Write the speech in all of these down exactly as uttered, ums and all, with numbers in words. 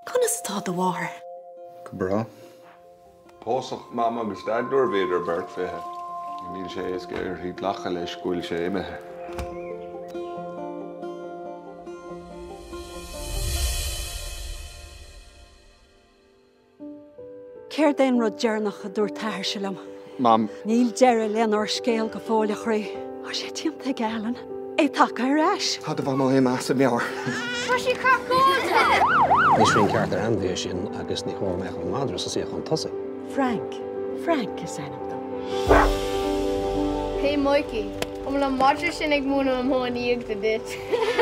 Conas tá do war. Bra. Pósach mam agus dad dúr beidir bert fithe. Níl sé is gur hí lacha leis gúil sé imethe. Céir den rud dearnach a dúr táir se lam. Mam. Níl deire leanar scéal go fáile chraí. Á sé tianta galan. É take ar ais. Tá bh má é más a meáir. Tá sí carcóta! Ní srin ceart ar anbhé sin agus ní chóir meach an madra sa síoch an tosa. Frank. Frank is anam dom. Hey Mikey, om le madra sin ag múna am hánaíag de dit.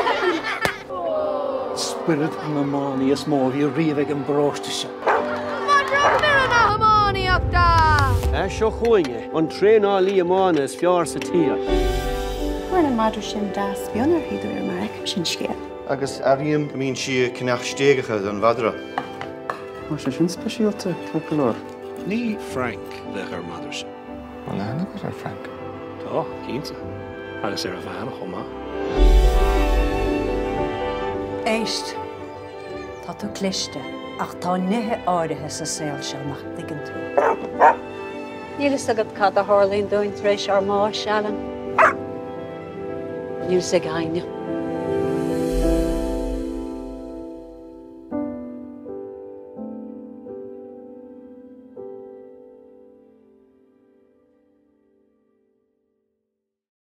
Spirit an amáni is mó bhí riomh an bráiste se. Madra mirana hamáníachta! É seo chuinge, an trénálaí amána is fear sa tír. Fuair an madra sin das bionar híidir ar mar eicem sin scéal. Agus aríam mín si cnach stéagacha don bhadra. Má sé sin speisialta trúpalóir. Ní Frank le ar madra sin. An leanna go ar Frank. Tá, cínta. Agus ar a bheanna chomá. Éist. Tá tú cliste, ach tá nithe áirithe sa saoil se nach digan tú. Níl is agad cad a hurling doint rééis ar má sealan. Níl sa gaine.